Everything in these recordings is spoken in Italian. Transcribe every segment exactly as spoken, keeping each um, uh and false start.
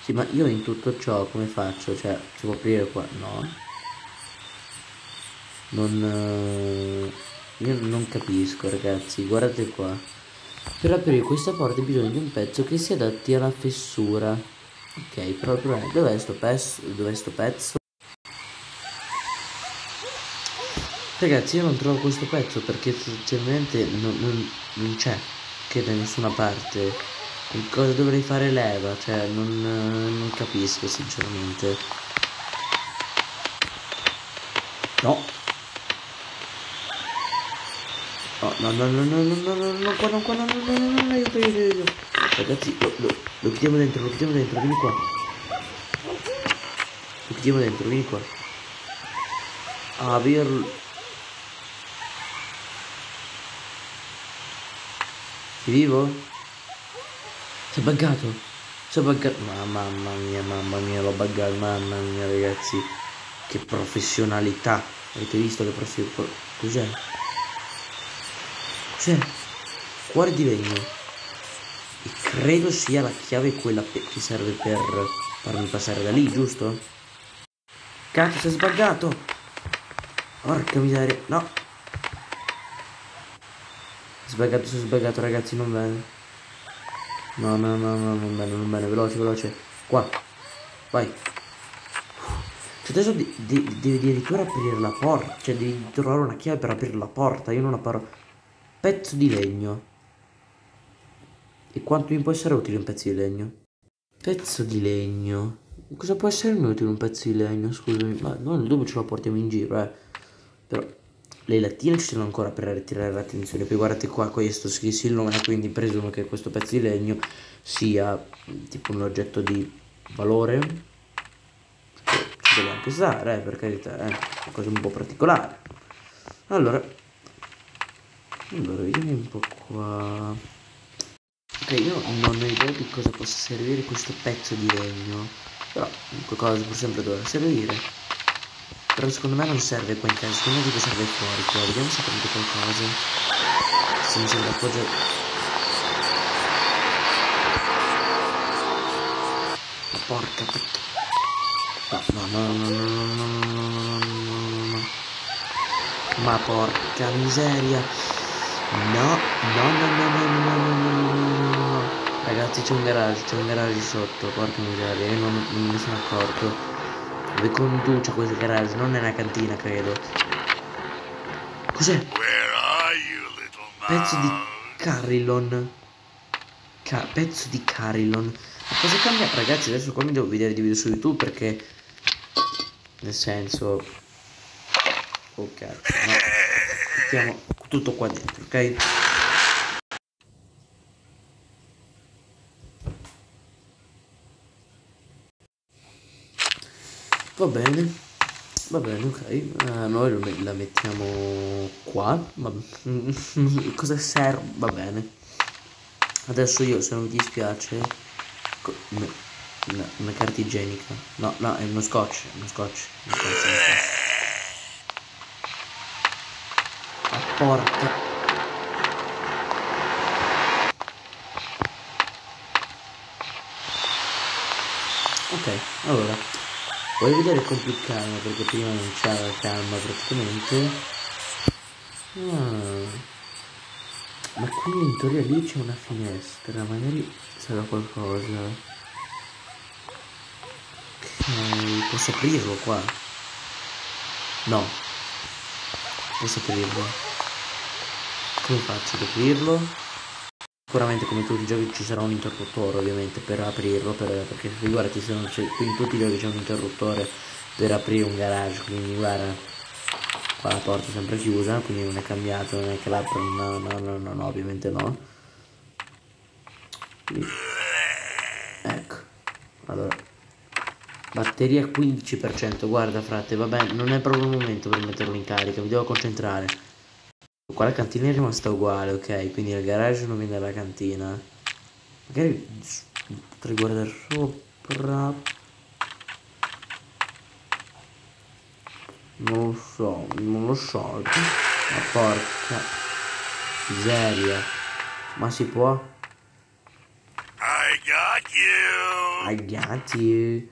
Sì, ma io in tutto ciò come faccio? Cioè, si può aprire qua? No. Non... eh, io non capisco, ragazzi, guardate qua. Per aprire questa porta bisogna di un pezzo che si adatti alla fessura. Ok, però il problema è dov'è sto pezzo? Dov'è sto pezzo? Ragazzi, io non trovo questo pezzo perché sinceramente non, non, non c'è che da nessuna parte. Con cosa dovrei fare leva? Cioè, non, non capisco sinceramente. No. Oh, no, no, no, no, no, no, no, no, qua, no, qua, no, no, no, no, no, aiuto, aiuto, aiuto. Ragazzi, lo, lo, lo chiudiamo dentro, lo chiudiamo dentro, vieni qua. Lo chiudiamo dentro, vieni qua. Aprirlo. Sei vivo? Si è buggato. Si è buggato. Ma mamma mia, mamma mia, l'ho buggato, mamma mia, ragazzi. Che professionalità. Avete visto che professionalità? Cos'è? Cos'è? Cuore di legno. E credo sia la chiave quella che serve per farmi passare da lì, giusto? Cazzo, si è sbaggato! Porca miseria, no! Sbaggato, si è sbaggato, ragazzi, non bene. No, no, no, no, non bene, non bene, veloce, veloce. Qua, vai. Cioè adesso devi, devi addirittura aprire la porta. Cioè devi trovare una chiave per aprire la porta. Io non la parlo. Pezzo di legno. E quanto mi può essere utile un pezzo di legno? Pezzo di legno. Cosa può essere utile un pezzo di legno? Scusami, ma noi nel dubbio ce lo portiamo in giro, eh. Però le lattine ci sono ancora per attirare l'attenzione. Poi guardate qua, questo scritto il nome, quindi presumo che questo pezzo di legno sia tipo un oggetto di valore. Ci deve anche stare, eh, per carità, è eh. una cosa un po' particolare. Allora, allora, vediamo un po' qua. Ok, io non ho idea di cosa possa servire questo pezzo di legno, però qualcosa pur sempre dovrà servire. Però secondo me non serve qua in casa, secondo me tipo serve fuori qua. Vediamo se prende qualcosa. Se mi sembra appoggiato. Ma porca puttana. No, no, no, no, no, no, no, no, no, no, no. Ma porca miseria. No, no, no, no, no, no, no, no, no, no, no. Ragazzi, c'è un garage, c'è un garage sotto, porca miseria, io non, non me ne sono accorto. Dove conduce questo garage? Non è una cantina, credo. Cos'è? Pezzo di Carillon. Ca pezzo di Carillon. Ma cosa cambia? Ragazzi, adesso qua mi devo vedere di video su YouTube perché... Nel senso... Oh cazzo, no. Mettiamo tutto qua dentro, ok? Va bene, va bene, ok. Uh, noi la mettiamo qua. Ma... cosa serve? Va bene. Adesso io, se non mi dispiace, una, una, una carta igienica. No, no, è uno scotch, uno scotch. Uno scotch, uno scotch. La porca. Ok, allora voglio vedere con più calma perché prima non c'era calma praticamente. Ah. Ma quindi in teoria lì c'è una finestra, magari sarà qualcosa. Ok, posso aprirlo qua? No, posso aprirlo. Come faccio ad aprirlo? Sicuramente come in tutti i giochi ci sarà un interruttore ovviamente per aprirlo, per, perché figurati se non c'è, in tutti i giochi c'è un interruttore per aprire un garage, quindi guarda. Qua la porta è sempre chiusa, quindi non è cambiato, non è che l'apro, no, no, no, no, no, ovviamente no. Quindi, ecco, allora, batteria quindici per cento, guarda frate, vabbè, non è proprio il momento per metterlo in carica, mi devo concentrare. Qua la cantina è rimasta uguale, ok, quindi il garage non viene dalla cantina. Magari potrei guardare sopra. Non lo so, non lo so. Ma porca miseria. Ma si può? I got you. ragazzi.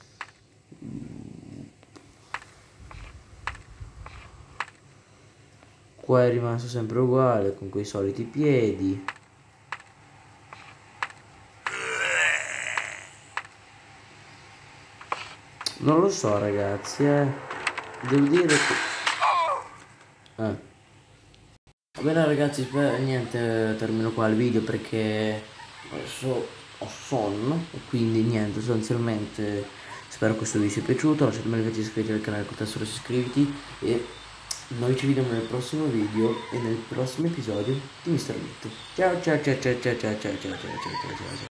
Qua è rimasto sempre uguale con quei soliti piedi. Non lo so ragazzi, eh. Devo dire che... Eh. Va bene ragazzi, spero... niente, termino qua il video perché adesso ho sonno. E quindi niente, sostanzialmente spero questo video sia piaciuto. Lasciate un mi piace, iscrivetevi al canale, contesto iscriviti. E noi ci vediamo nel prossimo video e nel prossimo episodio di mister Bit. Ciao ciao ciao ciao ciao ciao ciao ciao ciao ciao ciao ciao.